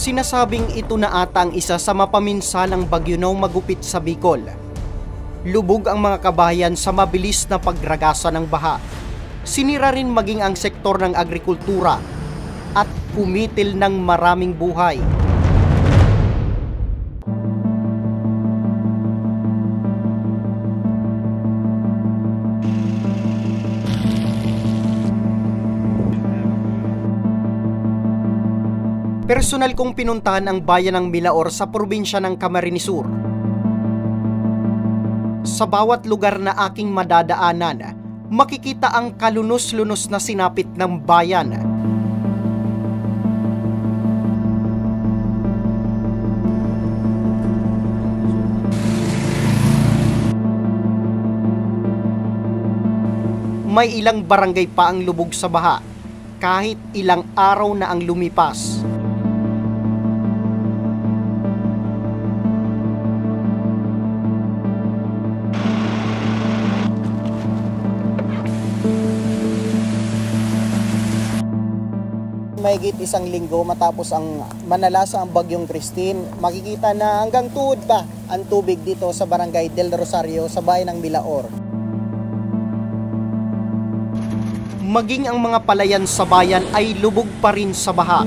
Sinasabing ito na ata ang isa sa mapaminsalang bagyo na magupit sa Bicol. Lubog ang mga kabahayan sa mabilis na pagragasa ng baha. Sinira rin maging ang sektor ng agrikultura at pumitil ng maraming buhay. Personal kong pinuntahan ang bayan ng Milaor sa probinsya ng Camarines Sur. Sa bawat lugar na aking madadaanan, makikita ang kalunos-lunos na sinapit ng bayan. May ilang barangay pa ang lubog sa baha, kahit ilang araw na ang lumipas. Mahigit isang linggo matapos ang manalasa ang bagyong Christine, makikita na hanggang tuhod pa ang tubig dito sa barangay Del Rosario sa bayan ng Milaor. Maging ang mga palayan sa bayan ay lubog pa rin sa baha.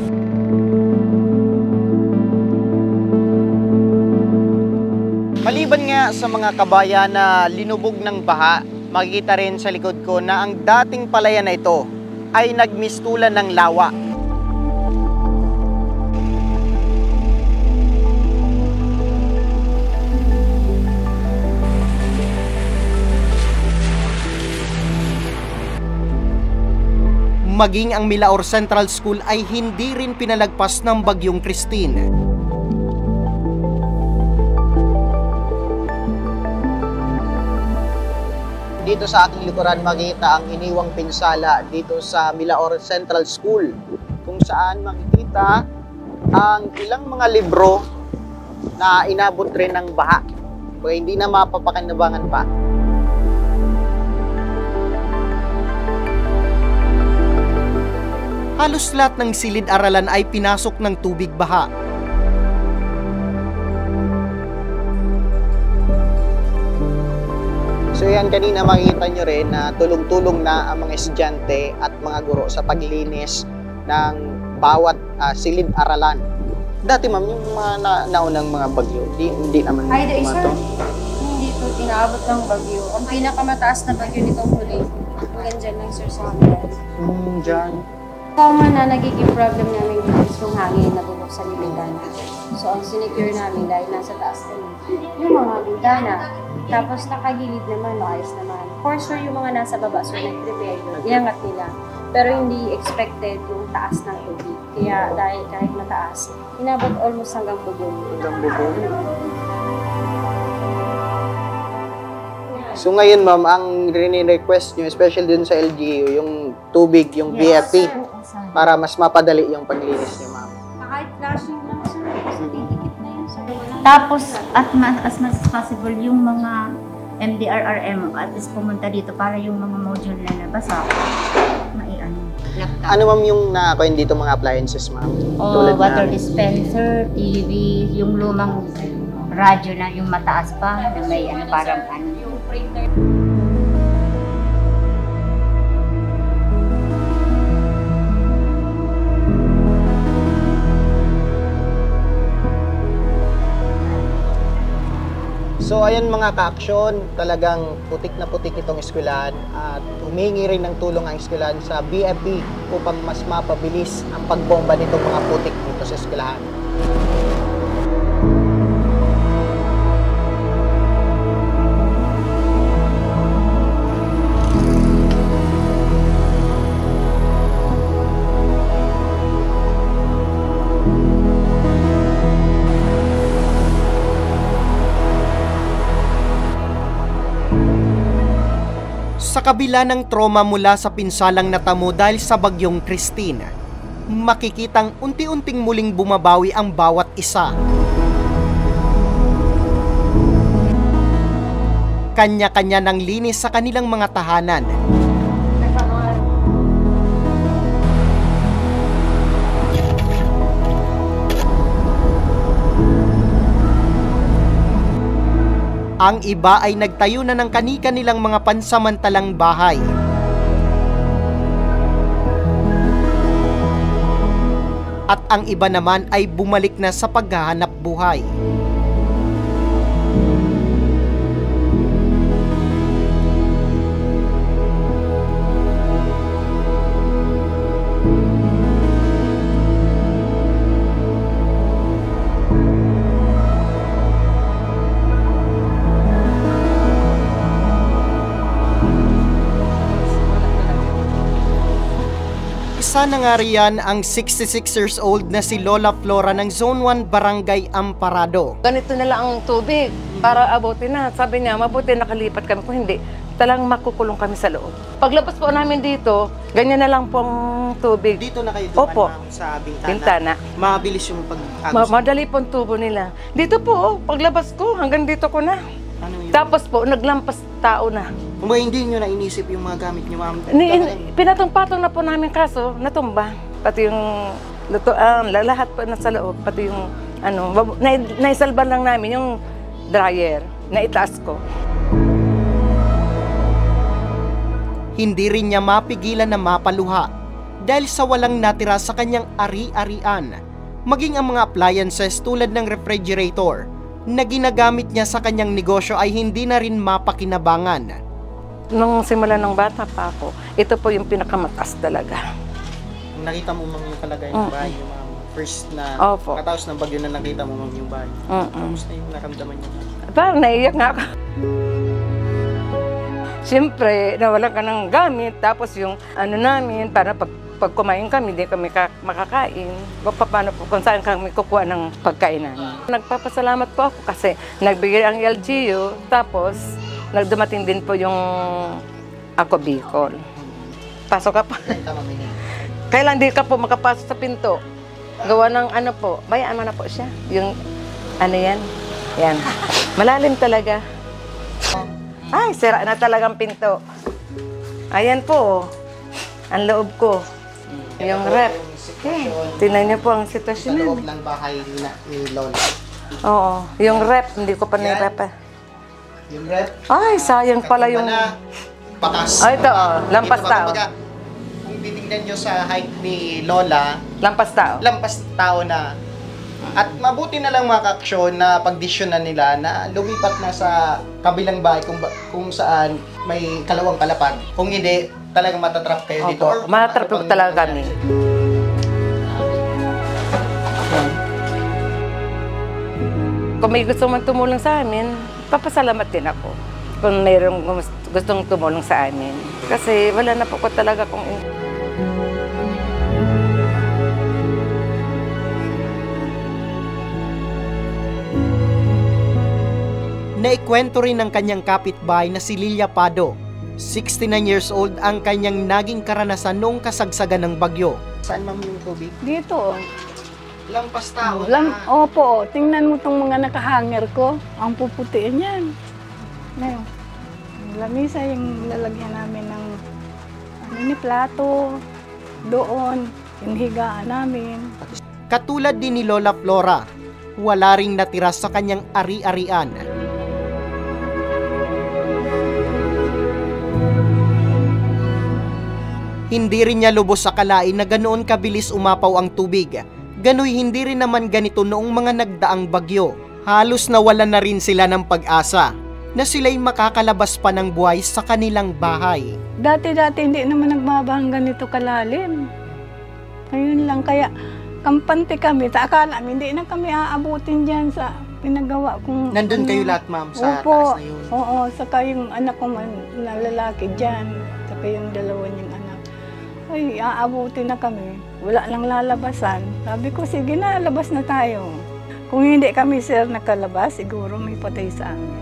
Maliban nga sa mga kabayan na linubog ng baha, makikita rin sa likod ko na ang dating palayan na ito ay nagmistulan ng lawa. Maging ang Milaor Central School ay hindi rin pinalagpas ng bagyong Christine. Dito sa aking likuran makikita ang iniwang pinsala dito sa Milaor Central School, kung saan makikita ang ilang mga libro na inabot rin ng baha, kaya hindi na mapapakinabangan pa. Halos lahat ng silid-aralan ay pinasok ng tubig baha. So yan, kanina makikita nyo rin na tulong-tulong na ang mga estudyante at mga guro sa paglinis ng bawat silid-aralan. Dati ma'am, yung mga naunang mga bagyo, hindi naman sir, hindi po inaabot ng bagyo. Ang pinakamataas na bagyo nitong huli, hanggang dyan lang sir sa amin. Dyan. Common na nagiging problem namin dito is yung hangin na bubuksan yung bintana. So, ang sinecure namin dahil nasa taas kami, yung mga bintana. Tapos, nakagilid naman, maayos naman. For sure, yung mga nasa baba, so nag-prepare yun, iangat nila. Pero hindi expected yung taas ng tubig. Kaya dahil kahit mataas, inabot almost hanggang bubong. Hanggang bubong? So ngayon ma'am, ang rini-request nyo, especially dun sa LGU, yung tubig, yung BFP, para mas mapadali yung paglinis nyo ma'am. Kahit flashing lang sir, kasi titikit na yun sir. Tapos, at as much as possible, yung mga MDRRM at least pumunta dito para yung mga module na nabasa, maiano. Ano ma'am yung nakakuin dito mga appliances ma'am? Water dispenser, TV, yung lumang radyo na yung mataas pa, na may ano, parang ano. So ayan mga ka-aksyon, talagang putik na putik itong eskwelahan at humingi rin ng tulong ang eskwelahan sa BFP upang mas mapabilis ang pagbomba nitong mga putik dito sa eskwelahan. Sa kabila ng trauma mula sa pinsalang natamo dahil sa bagyong Christine, makikitang unti-unting muling bumabawi ang bawat isa. Kanya-kanya ng linis sa kanilang mga tahanan. Ang iba ay nagtayo na ng kani-kanilang mga pansamantalang bahay. At ang iba naman ay bumalik na sa paghahanap buhay. Isa na nga riyan ang 66 years old na si Lola Flora ng Zone 1 Barangay Amparado. Ganito na lang ang tubig para abutin na. Sabi niya, mabuti nakalipat kami. Kung hindi, talang makukulong kami sa loob. Paglabas po namin dito, ganyan na lang po ang tubig. Dito na kayo Opo. sa Bintana. Mabilis yung pag-agos. Madali po ang tubo nila. Dito po, paglabas ko, hanggang dito ko na. Ano yun? Tapos po, naglampas tao na. Kung hindi nyo na inisip yung mga gamit nyo, ma'am. Pinatong-patong na po namin kaso, natumba. Pati yung lutoan, lahat po nasa loob. Pati yung, naisalban lang namin yung dryer na itaas ko. Hindi rin niya mapigilan na mapaluha dahil sa walang natira sa kanyang ari-arian. Maging ang mga appliances tulad ng refrigerator na ginagamit niya sa kanyang negosyo ay hindi na rin mapakinabangan. Nung simula ng bata pa ako, ito po yung pinakamataas talaga. Nakita mo ma'am yung kalagayan ng bahay niyo, ma'am. First na Opo. katapos ng bagyo na nakita mo ma'am yung bahay. Kamusta yung naramdaman niyo? Parang naiyak nga ako. Siyempre, nawalan ka ng gamit, tapos yung namin, para pag kumain kami, hindi kami makakain. Paano po kung saan kami kukuha ng pagkain namin. Nagpapasalamat po ako kasi nagbigay ang LGU, tapos nagdumating din po yung Ako Bicol. Pasok ka pa. Kailan di ka po makapasok sa pinto? Gawa ng bayaan mo na po siya. Yung yan. Yan. Malalim talaga. Ay, sira na talagang pinto. Ayan po. Ang loob ko. Yung rep. Tingnan niyo po ang sitwasyon Sa niya. loob ng bahay ni Lola. Oo. Yung rep, hindi ko pa nirep. Yung rep. Ay, sayang pala yung... Patas. Ay, ito, lampas Dito, tao. kumbaga, kung titignan nyo sa height ni Lola, Lampas tao. lampas tao na. At mabuti na lang mga kaaksyon na pagdesisyonan nila na lumipat na sa kabilang bahay kung saan may kalawang kalapag. Kung hindi, talagang matatrap kayo dito. Opo, matatrap po talaga kami. Kung may gusto man tumulong sa amin, papasalamat din ako. Kung mayroong gustong tumulong sa amin. Kasi wala na po ko talaga kung... Naikwento rin ng kanyang kapitbahay na si Lilia Pado. 69 years old ang kanyang naging karanasan noong kasagsagan ng bagyo. Saan ma'am yung tubig? Dito. Lampas tao Opo, tingnan mo tong mga nakahanger ko. Ang puputiin yan. Ngayon, lamisa yung lalagyan namin ng plato. Doon, yung higaan namin. Katulad din ni Lola Flora, wala ring natira sa kanyang ari-arian. Hindi rin niya lubos akalain na ganoon kabilis umapaw ang tubig. Gano'y hindi rin naman ganito noong mga nagdaang bagyo. Halos nawalan na rin sila ng pag-asa na sila'y makakalabas pa ng buhay sa kanilang bahay. Dati-dati hindi naman nagbabahang ganito kalalim. Ngayon lang, kaya kampante kami. Akala hindi na kami aabutin dyan sa pinagawa kong... Nandun kayo lahat ma'am sa Opo, taas na yun? Oo, saka yung anak ko na lalaki dyan. Saka yung dalawa niyang anak. Ay, aabutin na kami. Wala lang lalabasan. Sabi ko, sige na, labas na tayo. Kung hindi kami, sir, nakalabas, siguro may patay sa amin.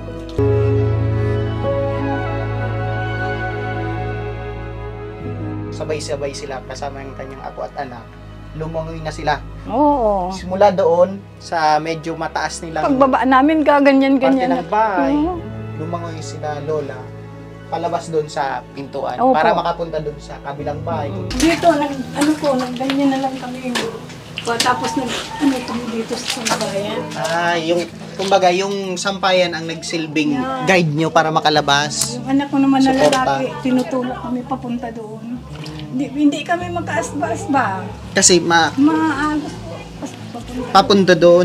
Sabay-sabay sila kasama yung kanyang ako at anak. Lumangoy na sila. Oo. Simula doon sa medyo mataas nilang Pagbaba namin, gaganyan-ganyan. parte ng bahay, Oo. lumangoy sila Lola palabas doon sa pintuan Opo. para makapunta doon sa kabilang bahay. Dito, nagganyan na lang kami. Tapos ano kami dito sa Sambayan. Yung, kumbaga, yung sampayan ang nagsilbing guide nyo para makalabas. Yung anak ko naman na Suporta. lalaki, tinutulak kami papunta doon. Hindi kami magkaasba-asba. Kasi Maagos po. Papunta. papunta doon.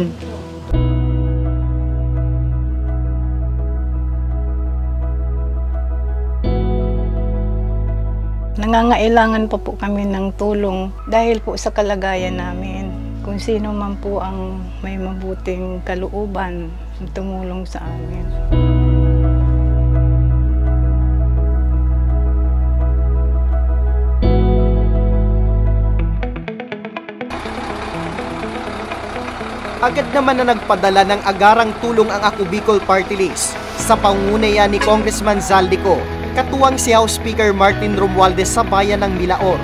Nangangailangan pa po kami ng tulong dahil po sa kalagayan namin. Kung sino man po ang may mabuting kalooban, tumulong sa amin. Agad naman na nagpadala ng agarang tulong ang Ako Bicol Party List sa pangunaya ni Congressman Zaldico, katuwang si House Speaker Martin Romualdez sa bayan ng Milaor.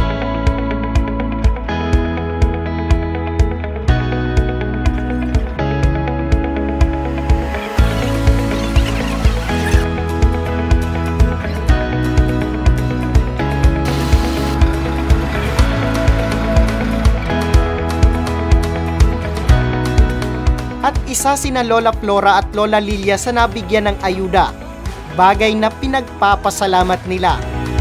At isa sina Lola Flora at Lola Lilia sa nabigyan ng ayuda, bagay na pinagpapasalamat nila.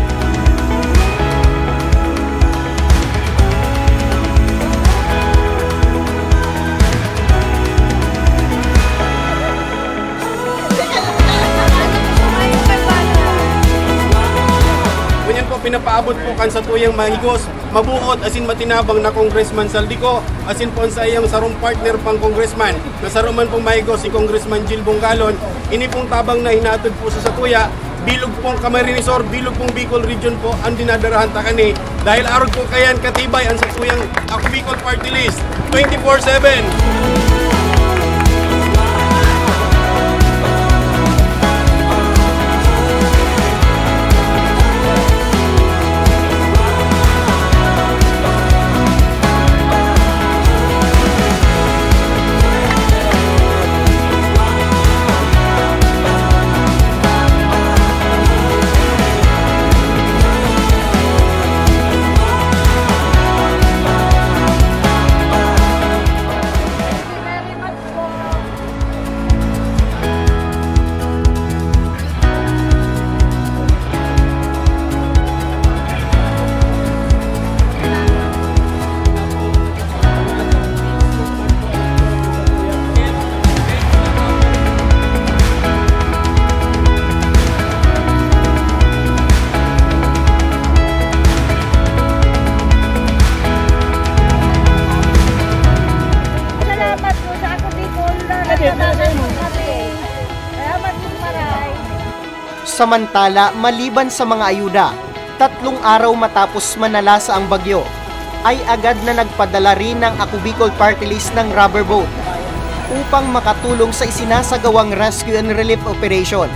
Ganyan po, pinapaabot po kan sa tuyang mahigos, mabuot asin matinabang na Congressman Zaldico, asin po sa iyang sarong partner pang congressman, na saruman pong mahigos si Congressman Jill Bongalon, ini pong tabang na hinatod po sa tuya, bilog pong Camarinesor, bilog pong Bicol Region po ang dinadarahan ta kani, dahil arog po kayan katibay ang sa tuyang Ako Bicol Party List, 24/7. Samantala, maliban sa mga ayuda, 3 araw matapos manalasa ang bagyo, ay agad na nagpadala rin ng Ako Bicol Party List ng rubber boat upang makatulong sa isinasagawang rescue and relief operation.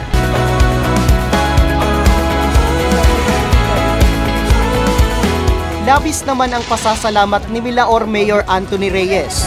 Labis naman ang pasasalamat ni Milaor Mayor Anthony Reyes.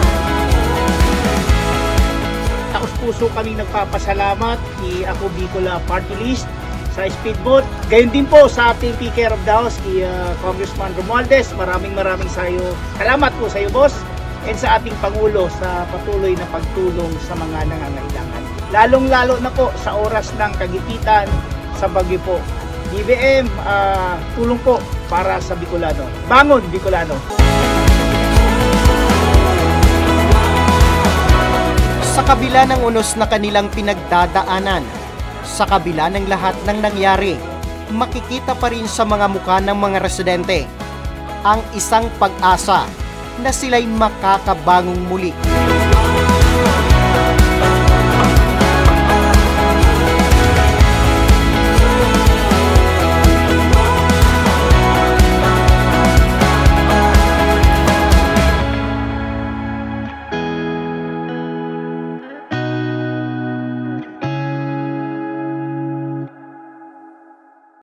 Puso kami nagpapasalamat ni Ako Bicol Party List sa speedboat. Gayon din po sa ating Speaker of the House, Congressman Romualdez. Maraming salamat po sa iyo, boss, and sa ating Pangulo sa patuloy na pagtulong sa mga nangangailangan. Lalong-lalo na po sa oras ng kagipitan sa bagyo po. BBM, tulong po para sa Bicolano. Bangon, Bicolano! Sa kabila ng unos na kanilang pinagdadaanan, sa kabila ng lahat ng nangyari, makikita pa rin sa mga mukha ng mga residente ang isang pag-asa na sila'y makakabangong muli.